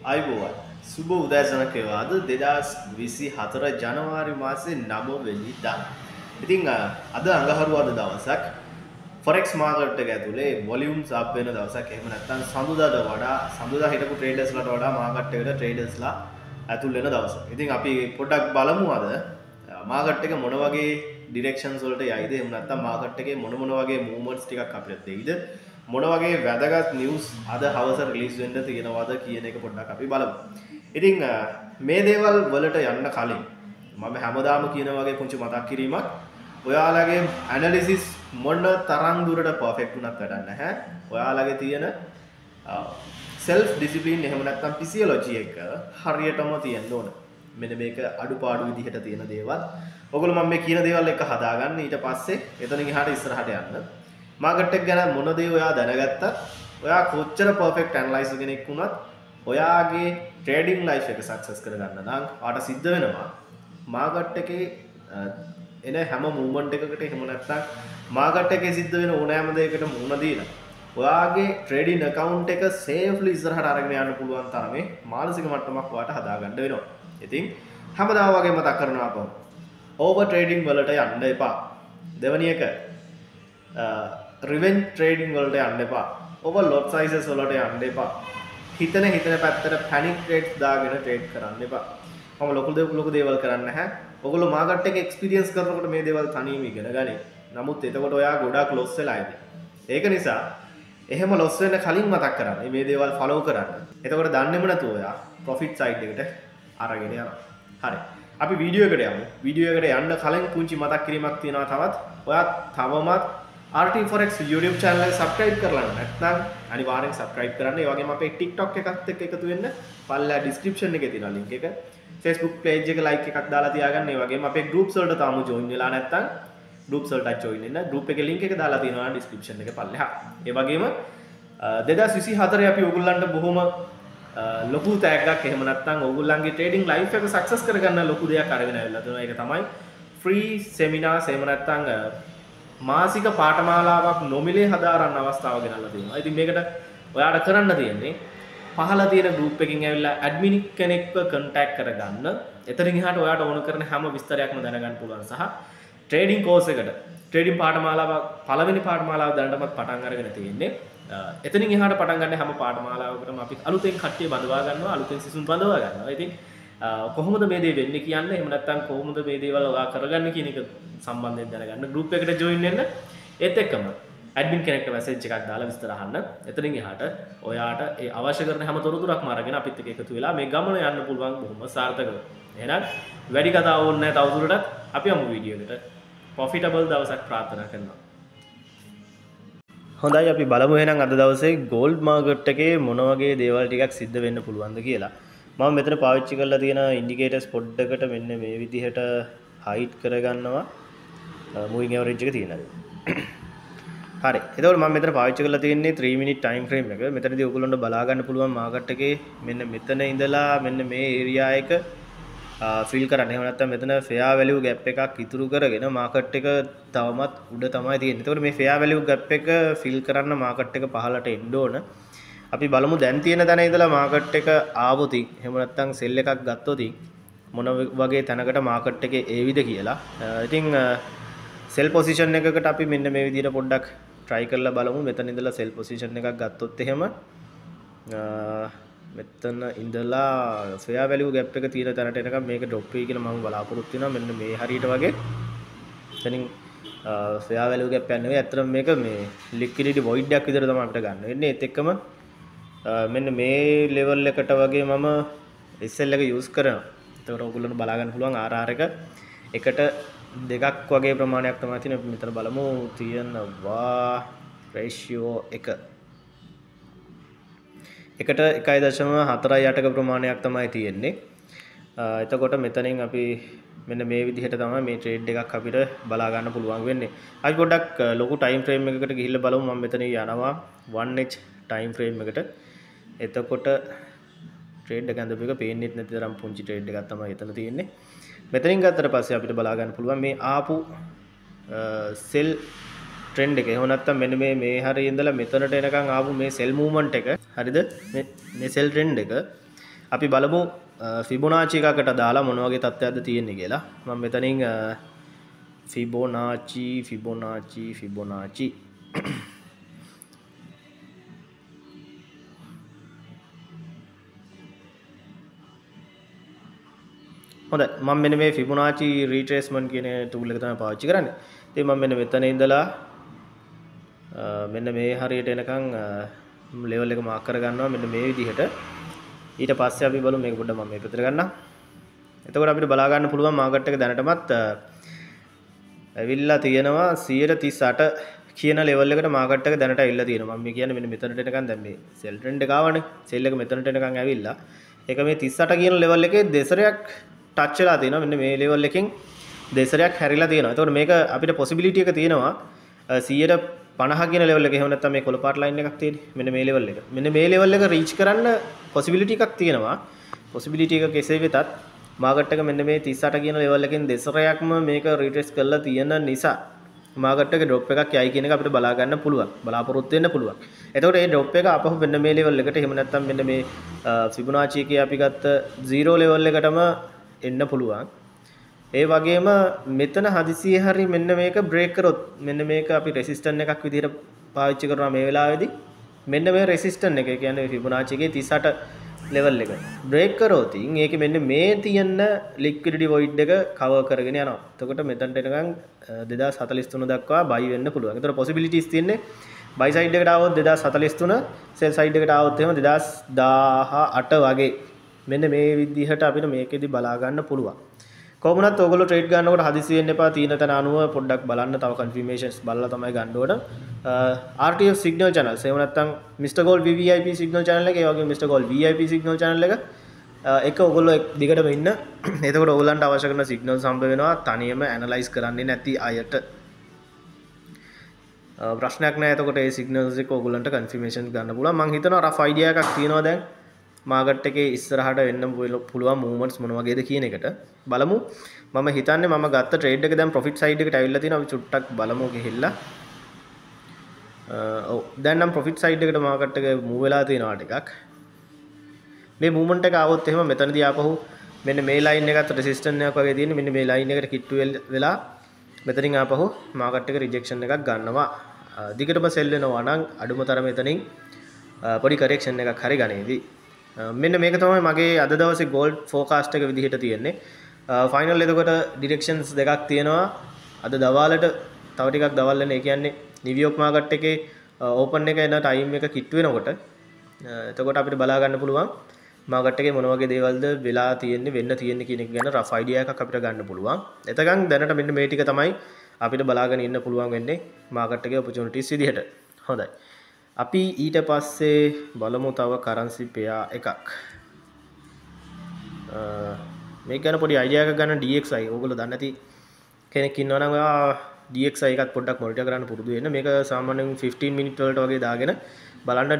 අයිබෝවන් සුබ උදෑසනක් වේවා. අද 2024 ජනවාරි මාසේ 9 වෙනිදා. ඉතින් අද අඟහරුවාදා දවසක් forex market එක ඇතුලේ volumes up වෙන දවසක්. එහෙම නැත්නම් සඳුදාට වඩා සඳුදා හිටපු traders-ලට වඩා market එකට traders-ලා ඇතුල් වෙන දවසක්. ඉතින් අපි පොඩ්ඩක් බලමු අද market එක මොන වගේ directions වලට යයිද? එහෙම නැත්නම් market එකේ මොන වගේ movements ටිකක් අපිට දෙයිද? මොන වගේ වැදගත් නිවුස් අද හවස රිලීස් වෙන්න තියෙනවද කියන එක පොඩ්ඩක් අපි බලමු. ඉතින් මේ දේවල් වලට යන්න කලින් මම හැමදාම කියන වගේ පුංචි මතක් කිරීමක් ඔයාලගේ ඇනලිසිස් මොන තරම් දුරට පර්ෆෙක්ට් වුණත් වැඩක් නැහැ. ඔයාලගේ තියෙන self discipline එහෙම නැත්නම් physiology එක හරියටම තියෙන්න ඕන. මෙන්න මේක අඩුපාඩු විදිහට තියෙන දේවල්. ඔයගොල්ලෝ මම මේ කියන දේවල් එක හදාගන්න ඊට පස්සේ එතනින් එහාට ඉස්සරහට යන්න. මාකට් එක ගැන මොන දේ ඔයා දැනගත්තත් ඔයා කොච්චර පර්ෆෙක්ට් ඇනලයිසර් කෙනෙක් වුණත් ඔයාගේ ට්‍රේඩින් ලයිෆ් එක සක්සස් කරගන්න නම් ඔයාට සිද්ධ වෙනවා මාකට් එකේ එන හැම මූවමන්ට් එකකට එහෙම නැත්නම් මාකට් එකේ සිද්ධ වෙන ඕනෑම දෙයකට මුහුණ දීලා ඔයාගේ ට්‍රේඩින් account එක සේෆ්ලි ඉස්සරහට අරගෙන යන්න පුළුවන් තරමේ මානසික මට්ටමක් ඔයාට හදාගන්න වෙනවා. ඉතින් හැමදාම වගේ මතක් කරනවා අපෝ ඕවර් ට්‍රේඩින් වලට යන්න එපා. දෙවැනි එක රිවෙන්ජ් ට්‍රේඩින් වලට යන්න එපා. ඕවර් ලොට් සයිසස් වලට යන්න එපා. හිතන පැත්තට පැනික් ට්‍රේඩ්ස් දාගෙන ට්‍රේඩ් කරන්න එපා. මම ලොකු දේවල් කරන්නේ නැහැ. ඔයගොල්ලෝ මාකට් එකේ එක්ස්පීරියන්ස් කරනකොට මේ දේවල් තනියම ඉගෙන ගනි. නමුත් එතකොට ඔයා ගොඩක් ලොස් වෙලා ඉන්නේ. ඒක නිසා එහෙම ලොස් වෙන්න කලින් මතක් කරගන්න. මේ දේවල් ෆලෝ කරන්න. එතකොට දන්නේම නැතුව ඔයා ප්‍රොෆිට් සයිඩ් එකට අරගෙන යනවා. හරි. අපි වීඩියෝ එකට යමු. වීඩියෝ එකට යන්න කලින් පුංචි මතක් කිරීමක් තියෙනවා තවත්. ඔයා තවමත් RT Forex YouTube channel එක subscribe කරලා නැත්නම් අනිවාර්යෙන් subscribe කරන්න. ඒ වගේම අපේ TikTok එකත් එක්ක එකතු වෙන්න පල්ලා description එකේ තියෙන link එක. Facebook page එක like එකක් දාලා තියාගන්න. ඒ වගේම අපේ groups වලට තාම join වෙලා නැත්නම් groups වලට join වෙන්න. group එකේ link එක දාලා තියෙනවා description එකේ පල්ලෙහා. ඒ වගේම 2024 අපි ඔයගොල්ලන්ට බොහොම ලොකු තෑග්ගක් එහෙම නැත්නම් ඔයගොල්ලන්ගේ trading life එක success කරගන්න ලොකු දෙයක් අරගෙන ආවිල්ලා තියෙනවා. ඒක තමයි free seminars එහෙම නැත්නම් මාසික පාඨමාලාවක් නොමිලේ හදාරන්න අවස්ථාව ගෙනල්ලා තියෙනවා. ඉතින් මේකට ඔයාට කරන්න තියෙන්නේ පහළ තියෙන group එකකින් ඇවිල්ලා admin කෙනෙක්ව contact කරගන්න. එතනින් එහාට ඔයාට ඕන කරන හැම විස්තරයක්ම දැනගන්න පුළුවන් සහ trading course එකට trading පාඨමාලාව පළවෙනි පාඨමාලාව දැනටමත් පටන් අරගෙන තියෙන්නේ. එතනින් එහාට පටන් ගන්න හැම පාඨමාලාවකටම අපි අලුතෙන් කට්ටිය බඳවා ගන්නවා, අලුතෙන් සිසුන් බඳවා ගන්නවා. ඉතින් කොහොමද මේ දේ වෙන්නේ කියන්නේ එහෙම නැත්නම් කොහොමද මේ දේවල් ඔයා කරගන්නේ කියන එක සම්බන්ධයෙන් දැනගන්න group එකට join වෙන්න. ඒත් එක්කම admin කෙනෙක්ට message එකක් දාලා විස්තර අහන්න. එතනින් එහාට ඔයාට ඒ අවශ්‍ය කරන හැම තොරතුරක්ම අරගෙන අපිත් එක්ක එකතු වෙලා මේ ගමන යන්න පුළුවන් බොහොම සාර්ථකව. එහෙනම් වැඩි කතා ඕනේ නැහැ තවදුරටත් අපි යමු වීඩියෝ එකට. profitable දවසක් ප්‍රාර්ථනා කරනවා. හොඳයි අපි බලමු එහෙනම් අද දවසේ gold market එකේ මොන වගේ දේවල් ටිකක් සිද්ධ වෙන්න පුළුවන්ද කියලා. මම මෙතන පාවිච්චි කරලා තියෙන ඉන්ඩිකේටර්ස් පොඩ්ඩකට මෙන්න මේ විදිහට හයිඩ් කරගන්නවා moving average එක තියෙනවා. හරි. එතකොට මම මෙතන පාවිච්චි කරලා තියෙන්නේ 3 minute time frame එක. මෙතනදී ඔයගොල්ලන්ට බලා ගන්න පුළුවන් මාකට් එකේ මෙන්න මෙතන ඉඳලා මෙන්න මේ ඒරියා එක ෆිල් කරන්න. එහෙම නැත්නම් මෙතන fair value gap එකක් ඉතුරු කරගෙන මාකට් එක තවමත් උඩ තමයි තියෙන්නේ. එතකොට මේ fair value gap එක ෆිල් කරන්න මාකට් එක පහළට එන්න ඕන. අපි බලමු දැන් තියෙන තැන ඉඳලා මාකට් එක ආවොත් එහෙම නැත්නම් සෙල් එකක් ගත්තොත් මොන වගේ තැනකට මාකට් එකේ ඒවිද කියලා. ඉතින් සෙල් පොසිෂන් එකකට අපි මෙන්න මේ විදිහට පොඩ්ඩක් try කරලා බලමු. මෙතන ඉඳලා සෙල් පොසිෂන් එකක් ගත්තොත් එහෙම මෙතන ඉඳලා fair value gap එක තියෙන තැනට එනකම් මේක drop වෙයි කියලා මම බලාපොරොත්තු වෙනවා. මෙන්න මේ හරියට වගේ. එතනින් fair value gap එක නෙවෙයි අත්‍තරම මේක මේ liquidity void එකක් විතර තමයි අපිට ගන්න වෙන්නේ. ඒත් එක්කම මෙන්න මේ level එකට වගේ මම SL එක use කරනවා. ඒතකොට ඔයගොල්ලන්ට බලා ගන්න පුළුවන් RR එක එකට දෙකක් වගේ ප්‍රමාණයක් තමයි තියෙන්නේ. අපි මෙතන බලමු තියෙනවා ratio 1 එකට 1.48ක ප්‍රමාණයක් තමයි තියෙන්නේ. එතකොට මෙතනින් අපි මෙන්න මේ විදිහට තමයි මේ ට්‍රේඩ් එකක් අපිට බලා ගන්න පුළුවන් වෙන්නේ. අපි පොඩ්ඩක් ලොකු ටයිම් ෆ්‍රේම් එකකට ගිහිල්ලා බලමු. මම මෙතන යනවා 1h ටයිම් ෆ්‍රේම් එකට. එතකොට ට්‍රේඩ් එක අඳපු එක පේන්නේ නැති තරම් පුංචි ට්‍රේඩ් එකක් තමයි එතන තියෙන්නේ. මෙතනින් ගත්තට පස්සේ අපිට බලා ගන්න පුළුවන් මේ ආපු සෙල් ට්‍රෙන්ඩ් එක. එහෙම නැත්නම් මෙන්න මේ හරිය ඉඳලා මෙතනට එනකන් ආපු මේ සෙල් මූවමන්ට් එක. හරිද? මේ සෙල් ට්‍රෙන්ඩ් එක අපි බලමු ෆිබොනාචි එකකට දාලා මොන වගේ තත්ත්වයක්ද තියෙන්නේ කියලා. මම මෙතනින් ෆිබොනාචි හොඳයි මම මෙන්න මේ ෆිබොනාචි රීට්‍රේස්මන්ට් කියන ටූල් එක තමයි පාවිච්චි කරන්නේ. ඉතින් මම මෙන්න මෙතන ඉඳලා මෙන්න මේ හරියට එනකන් ලෙවල් එක මාක් කර ගන්නවා මෙන්න මේ විදිහට. ඊට පස්සේ අපි බලමු මේක පොඩ්ඩක් මම මේ පැත්තට ගන්නම්. එතකොට අපිට බලා ගන්න පුළුවන් මාකට් එක දැනටමත් ඇවිල්ලා තියෙනවා 138 කියන ලෙවල් එකට මාකට් එක දැනට ඇවිල්ලා තියෙනවා. මම කියන්නේ මෙන්න මෙතනට එනකන් දැන් මේ සෙල් ට්‍රෙන්ඩ් එක ආවනේ. සෙල් එක මෙතනට එනකන් ඇවිල්ලා. ඒක මේ 38 කියන ලෙවල් එකේ දෙසරයක් ටච් වෙලා තියෙනවා. මෙන්න මේ ලෙවල් එකෙන් දෙසරයක් හැරිලා තියෙනවා. එතකොට මේක අපිට පොසිබිලිටි එක තියෙනවා 150 කියන ලෙවල් එක. එහෙම නැත්නම් මේ කොළ පාට ලයින් එකක් තියෙන්නේ. මෙන්න මේ ලෙවල් එක. මෙන්න මේ ලෙවල් එක රීච් කරන්න පොසිබිලිටි එකක් තියෙනවා. පොසිබිලිටි එක කෙසේ වෙතත් මාකට් එක මෙන්න මේ 38 කියන ලෙවල් එකෙන් දෙසරයක්ම මේක රීට්‍රේස් කරලා තියෙන නිසා මාකට් එකේ ඩ්‍රොප් එකක් යයි කියන එක අපිට බලා ගන්න පුළුවන්. බලාපොරොත්තු වෙන්න පුළුවන්. එතකොට මේ ඩ්‍රොප් එක අපහු මෙන්න මේ ලෙවල් එකට එහෙම නැත්නම් මෙන්න මේ ෆිබොනාචි එකේ අපි ගත්ත 0 ලෙවල් එකටම එන්න පුළුවන්. ඒ වගේම මෙතන හදිසියෙ හරි මෙන්න මේක බ්‍රේක් කරොත් මෙන්න මේක අපි රෙසිස්ටන්ට් එකක් විදිහට පාවිච්චි කරනවා මේ වෙලාවේදී. මෙන්න මේ රෙසිස්ටන්ට් එක කියන්නේ ෆිබොනාචි එකේ 38 ලෙවල් එක බ්‍රේක් කරොත් ඒකේ මෙන්න මේ තියෙන ලික්විඩිටි වොයිඩ් එක කවර් කරගෙන යනවා. එතකොට මෙතනට එනකන් 2043 දක්වා බයි වෙන්න පුළුවන්. ඒතර පොසිබිලිටිස් තියෙන්නේ බයි සයිඩ් එකට ආවොත් 2043 සෙල් සයිඩ් එකට ආවොත් එහෙම 2018 වගේ. මෙන්න මේ විදිහට අපිට මේකෙදි බලා ගන්න පුළුවන්. කොහොමවත් ඔයගොල්ලෝ ට්‍රේඩ් ගන්නකොට හදිසි වෙන්න එපා. තීන තන අනුව පොඩ්ඩක් බලන්න. තව කන්ෆර්මේෂන්ස් බලලා තමයි ගන්න ඕන. RTF signal channels එහෙම නැත්නම් Mr Gold VVIP signal channel එක, ඒ වගේම Mr Gold VIP signal channel එක ඔයගොල්ලෝ දිගටම ඉන්න. එතකොට ඔයගොල්ලන්ට අවශ්‍ය කරන signals හම්බ වෙනවා. තනියම ඇනලයිස් කරන්නේ නැති අයට ප්‍රශ්නයක් නැහැ. එතකොට ඒ signals එක ඔයගොල්ලන්ට කන්ෆර්මේෂන් ගන්න පුළුවන්. මම හිතනවා රෆ් අයිඩියා එකක් තියෙනවා දැන්. මාකට් එකේ ඉස්සරහට වෙන්න පුළුවන් මූවමන්ට්ස් මොන වගේද කියන එකට බලමු. මම හිතන්නේ මම ගත්ත ට්‍රේඩ් එක දැන් ප්‍රොෆිට් සයිඩ් එකට ඇවිල්ලා තියෙනවා. අපි චුට්ටක් බලමු ගිහිල්ලා. ඔව් දැන් නම් ප්‍රොෆිට් සයිඩ් එකට මාකට් එක මූව් වෙලා තියෙනවා ටිකක්. මේ මූවමන්ට් එක ආවොත් එහෙම මෙතනදී ආපහු මෙන්න මේ ලයින් එකත් රෙසිස්ටන්ට් එකක් වගේ තියෙන්නේ. මෙන්න මේ ලයින් එකට කිට්ටු වෙලා මෙතනින් ආපහු මාකට් එක රිජෙක්ෂන් එකක් ගන්නවා. දිගටම සෙල් වෙනවා නම් අඩුම තරම මෙතනින් පොඩි කරෙක්ෂන් එකක් හරි ගන්නේදී. මෙන්න මේක තමයි මගේ අද දවසේ ගෝල්ඩ් ෆෝකාස්ට් එක විදිහට තියෙන්නේ. ෆයිනල් එතකොට ඩිරෙක්ෂන්ස් දෙකක් තියෙනවා. අද දවාලට තව ටිකක් දවල් වෙන. ඒ කියන්නේ නිව්යෝර්ක් මාකට් එකේ ඕපන් එක එන ටයිම් එක කිට්ටු වෙනකොට එතකොට අපිට බලා ගන්න පුළුවන් මාකට් එකේ මොන වගේ දේවල්ද වෙලා තියෙන්නේ වෙන්න තියෙන්නේ කියන එක ගැන රෆ් අයිඩියා එකක් අපිට ගන්න පුළුවන්. එතකන් දැනට මෙන්න මේ ටික තමයි අපිට බලාගෙන ඉන්න පුළුවන් වෙන්නේ මාකට් එකේ ඔපචුනිටිස් විදිහට. හොඳයි. අපි ඊට පස්සේ බලමු තව කරන්සි පෙයා එකක්. මේක ගැන පොඩි අයිඩියා එකක් ගන්න. DXY ඕගොල්ලෝ දන්නේ නැති කෙනෙක් ඉන්නවා නම් ඔයා DXY එකත් පොඩ්ඩක් මොනිටර් කරන්න පුරුදු වෙන්න. මේක සාමාන්‍යයෙන් 15 මිනිත් වලට වගේ දාගෙන බලන්න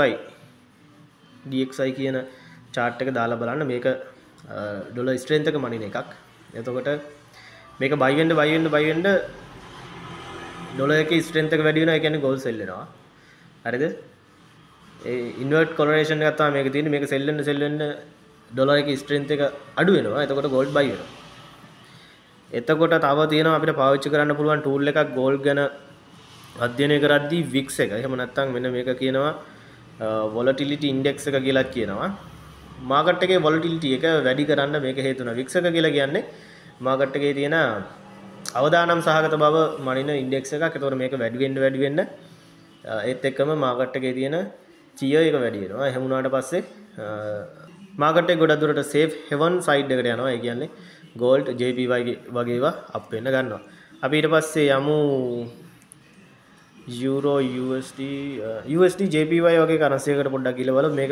DXY කියන chart එක දාලා බලන්න. මේක ඩොලර් ස්ට්‍රෙන්ත් එක මනින එකක්. එතකොට මේක buy වෙන්න ඩොලර් එකේ ස්ට්‍රෙන්ත් එක වැඩි වෙනවා. ඒ කියන්නේ gold sell වෙනවා. හරිද? ඒ ඉන්වර්ට් කොරලේෂන් එකක් තමයි මේක තියෙන්නේ. මේක සෙල් වෙන්න ඩොලර් එකේ ස්ට්‍රෙන්ත් එක අඩු වෙනවා. එතකොට gold buy වෙනවා. එතකොට තව තියෙනවා අපිට පාවිච්චි කරන්න පුළුවන් ටූල් එකක් gold ගැන අධ්‍යයනය කරද්දී VIX එක. එහෙම නැත්නම් මෙන්න මේක කියනවා volatility index එක කියලා කියනවා. මාකට් එකේ volatility එක වැඩි කරන්න මේක හේතු වෙනවා. VIX එක කියලා කියන්නේ මාකට් එකේ තියෙන අවදානම් සහගත බව මනින ඉන්ඩෙක්ස් එකක්. එතකොට මේක වැඩි වෙන්න ඒත් එක්කම මාකට් එකේ තියෙන චියර් එක වැඩි වෙනවා. එහෙම වුණාට පස්සේ මාකට් එක ගොඩක් දුරට සේෆ් හෙවන් සයිඩ් එකට යනවා. ඒ කියන්නේ gold JPY වගේ ඒවා අප් වෙන්න ගන්නවා. අපි ඊට පස්සේ යමු euro USD JPY වගේ කරන්සි එකකට පොඩ්ඩක් ගිහලා බලමු. මේක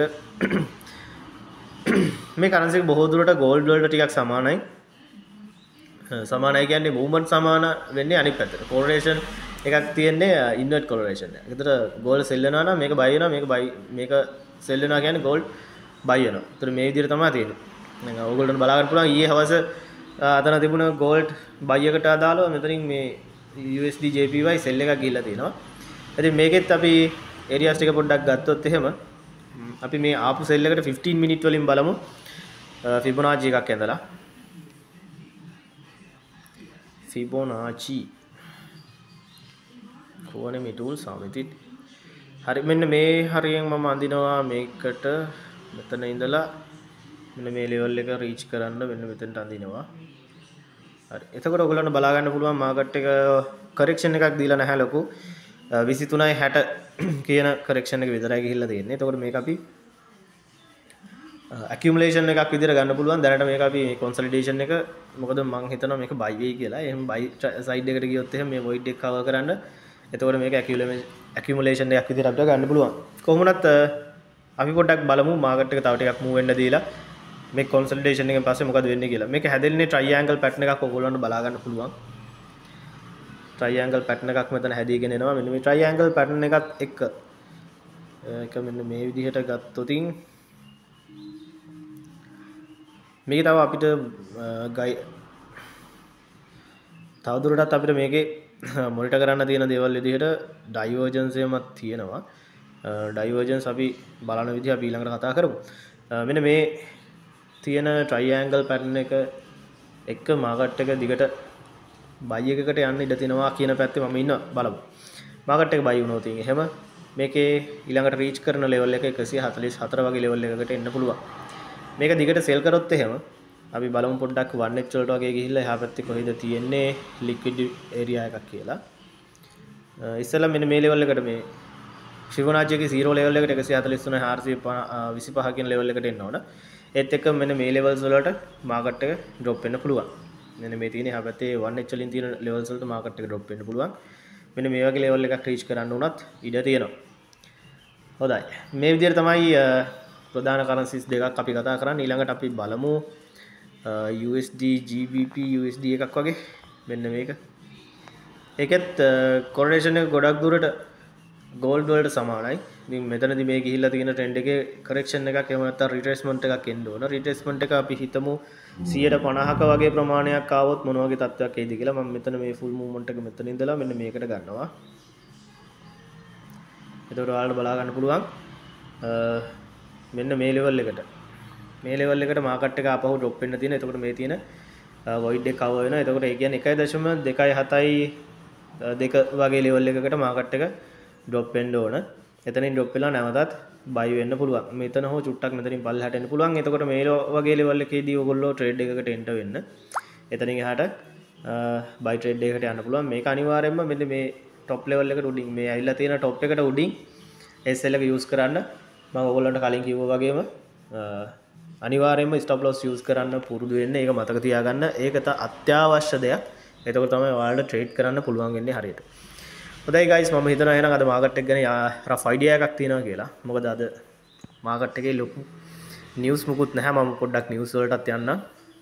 මේ කරන්සි එක බොහෝ දුරට gold වලට ටිකක් සමානයි. සමානයි කියන්නේ මූවමන්ට් සමාන වෙන්නේ අනිත් පැත්තට. correlation එකක් තියෙන්නේ ඉන්වර්ට් correlation එක. ඒතර gold sell වෙනවා නම් මේක buy වෙනවා. මේක sell වෙනවා කියන්නේ gold buy වෙනවා. ඒතර මේ විදිහට තමයි තියෙන්නේ. දැන් ඕගොල්ලන්ට බලා ගන්න පුළුවන් ඊයේ හවස අතන තිබුණ gold buy එකට අදාළව මෙතනින් මේ USD JPY sell එකක් ගිහිල්ලා තියෙනවා. ඉතින් මේකෙත් අපි areas ටික පොඩ්ඩක් ගත්තොත් එහෙම අපි මේ ආපු සෙල් එකට 15 මිනිත් වලින් බලමු ෆිබොනාචි එකක් ඇඳලා. ෆිබොනාචි කොහොනේ මේ ටූල් සාමිතින් හරි මෙන්න මේ හරියෙන් මම අඳිනවා මේකට මෙතන ඉඳලා මෙන්න මේ ලෙවල් එක රීච් කරන්න මෙන්න මෙතනට අඳිනවා. හරි. එතකොට ඔයගොල්ලන්ට බලා ගන්න පුළුවන් මාකට් එක කරෙක්ෂන් එකක් දීලා නැහැ ලොකු 23යි 60 කියන කරෙක්ෂන් එක විතරයි ගිහිල්ලා තියෙන්නේ. එතකොට මේක අපි accumulation එකක් විදිහට ගන්න පුළුවන්. දැනට මේක අපි consolidation එක මොකද මම හිතනවා මේක buy වෙයි කියලා. එහෙනම් buy side එකට ගියොත් එහෙනම් මේ void එක cover කරන්න. එතකොට මේක accumulation එකක් විදිහට අපිට ගන්න පුළුවන්. කොහොම වුණත් අපි පොඩ්ඩක් බලමු මාකට් එක තව ටිකක් move වෙන්න දීලා මේ consolidation එකෙන් පස්සේ මොකද වෙන්නේ කියලා. මේක හැදෙන්නේ triangle pattern එකක් ඔයගොල්ලන්ට බලා ගන්න පුළුවන්. triangle pattern එකක් මෙතන හැදීගෙන එනවා. මෙන්න මේ triangle pattern එකත් එක්ක ඒක මෙන්න මේ විදිහට ගත්තොතින් මේක තව අපිට තවදුරටත් අපිට මේකේ මොනිටර් කරන්න තියෙන දේවල් විදිහට divergence එකක් තියෙනවා. divergence අපි බලන විදිහ අපි ඊළඟට කතා කරමු. මෙන්න මේ තියෙන triangle pattern එක එක්ක මාකට් එක දිගට buy එකකට යන්න ඉඩ තියෙනවා කියන පැත්තේ මම ඉන්න බලමු. මාකට් එක buy වුණොත් එහෙම මේකේ ඊළඟට රීච් කරන level එක 144 වගේ level එකකට එන්න පුළුවන්. මේක දිගට sell කරොත් එහෙම අපි බලමු පොඩ්ඩක් 1x වලට වගේ ගිහිල්ලා එහා පැත්තේ කොහෙද තියෙන්නේ liquid area එකක් කියලා. ඉස්සෙල්ලා මෙන්න මේ level එකට මේ Fibonacci එකේ 0 level එකට 143 425 කියන level එකට එන්න ඕන. ඒත් එක්ක මෙන්න මේ levels වලට market එක drop වෙන්න පුළුවන්. මෙන්න මේ තියෙන එහා පැත්තේ 1x වලින් තියෙන levels වලට market එක drop වෙන්න පුළුවන්. මෙන්න මේ වගේ level එකක් reach කරන්න උනත් ඉඩ තියෙනවා. හොඳයි. මේ විදිහට තමයි ප්‍රධාන currencies දෙකක් අපි කතා කරන්නේ. ඊළඟට අපි බලමු USD GBP USD එකක් වගේ මෙන්න මේක. ඒකෙත් correlation එක ගොඩක් දුරට gold වලට සමානයි. ඉතින් මෙතනදී මේ ගිහිල්ලා තියෙන trend එකේ correction එකක් එහෙම නැත්නම් retracement එකක් එන්න ඕන. retracement එක අපි හිතමු 150ක වගේ ප්‍රමාණයක් ආවොත් මොන වගේ තත්ත්වයක් එයිද කියලා. මම මෙතන මේ full movement එක මෙතන ඉඳලා මෙන්න මේකට ගන්නවා. එතකොට ඔයාලට බලා ගන්න පුළුවන් මෙන්න මේ level එකට. මේ level එකට market එක ආපහු drop වෙන්න තියෙන. එතකොට මේ තියෙන void එක cover වෙනවා. එතකොට ඒ කියන්නේ 1.27 වගේ level එකකට market එක drop වෙන්න ඕන. එතනින් drop වෙලා නැවතත් buy වෙන්න පුළුවන්. මෙතන හෝ චුට්ටක් මෙතනින් පල්ලෙහාට එන්න පුළුවන්. එතකොට මේ වගේ level එකේදී ඔයගොල්ලෝ trade එකකට enter වෙන්න. එතනින් එහාට buy trade එකකට යන්න පුළුවන්. මේක අනිවාර්යයෙන්ම මෙන්න මේ top level එකට උඩින් මේ ඇවිල්ලා තියෙන top එකට උඩින් SL එක use කරන්න මම ඔයගොල්ලන්ට කලින් කිව්වා වගේම අනිවාර්යයෙන්ම stop loss use කරන්න පුරුදු වෙන්න. ඒක මතක තියාගන්න. ඒක අත්‍යවශ්‍ය දෙයක්. එතකොට තමයි ඔයාලට trade කරන්න පුළුවන් වෙන්නේ හරියට. හොඳයි guys මම හිතනවා එහෙනම් අද මාකට් එක ගැන rough idea එකක් තියෙනවා කියලා. මොකද අද මාකට් එකේ ලොකු news මුකුත් නැහැ. මම පොඩ්ඩක් news වලටත් යන්නම්.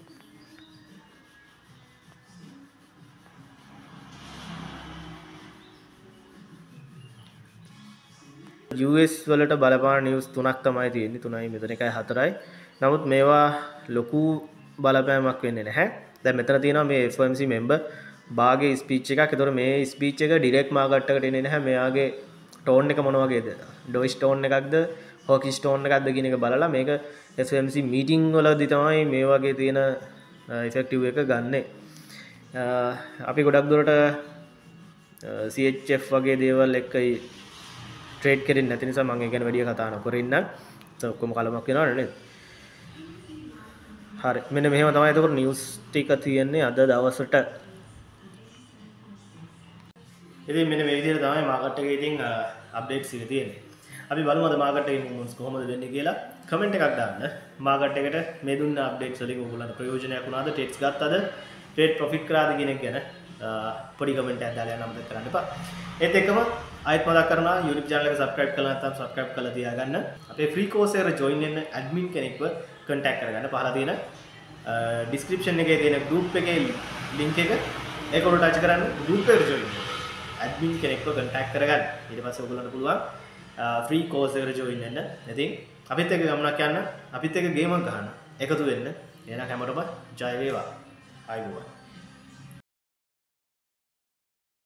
US වලට බලපාන news තුනක් තමයි තියෙන්නේ. 3යි මෙතන 1යි 4යි. නමුත් මේවා ලොකු බලපෑමක් වෙන්නේ නැහැ. දැන් මෙතන තියෙනවා මේ FOMC member බාගේ ස්පීච් එකක්. ඒතකොට මේ ස්පීච් එක ඩිරෙක්ට් මාකට් එකට එන්නේ නැහැ. මෙයාගේ ටෝන් එක මොන වගේද? ඩොයිස් ටෝන් එකක්ද, හොකිස් ටෝන් එකක්ද කියන එක බලලා මේක FOMC මීටින් වලදී තමයි මේ වගේ තියෙන ඉෆෙක්ටිව් එක ගන්නෙ. අපි ගොඩක් දුරට CHF වගේ දේවල් එක්ක ට්‍රේඩ් කරන්නේ නැති නිසා මම ඒ ගැන වැඩි කතා නොකර ඉන්නම්. ඔක්කොම කලමක් වෙනවනේ නේද? හරි. මෙන්න මෙහෙම තමයි එතකොට නිවුස් ටික තියෙන්නේ අද දවසට. ඉතින් මෙන්න මේ විදිහට තමයි මාකට් එකේ ඉතින් අප්ඩේට්ස් එක තියෙන්නේ. අපි බලමු අද මාකට් එකේ මොනස් කොහොමද වෙන්නේ කියලා. කමෙන්ට් එකක් දාන්න. මාකට් එකට මේ දුන්න අප්ඩේට්ස් වලින් ඔයගොල්ලන්ට ප්‍රයෝජනයක් වුණාද? ට්‍රේඩ්ස් ගත්තද? ට්‍රේඩ් ප්‍රොෆිට් කරාද කියන එක ගැන පොඩි කමෙන්ට් එකක් දාලා යන්න අමතක කරන්න එපා. ඒත් එක්කම ආයෙත් මතක් කරනවා YouTube channel එක subscribe කරලා නැත්නම් subscribe කරලා තියාගන්න. අපේ free course එකට join වෙන්න admin කෙනෙක්ව contact කරගන්න. පහලා තියෙන description එකේ තියෙන group එකේ link එක ඒක උඩ touch කරන්න group එකට join වෙන්න. admin කෙනෙක්ව contact කරගන්න. ඊට පස්සේ ඔයගොල්ලන්ට පුළුවන් free course එකට join වෙන්න. ඉතින් අපිත් එක්ක ගමනක් යන්න, අපිත් එක්ක ගේමක් ගහන්න. එකතු වෙන්න. එහෙනම් හැමෝටම ජය වේවා. ආයුබෝවන්.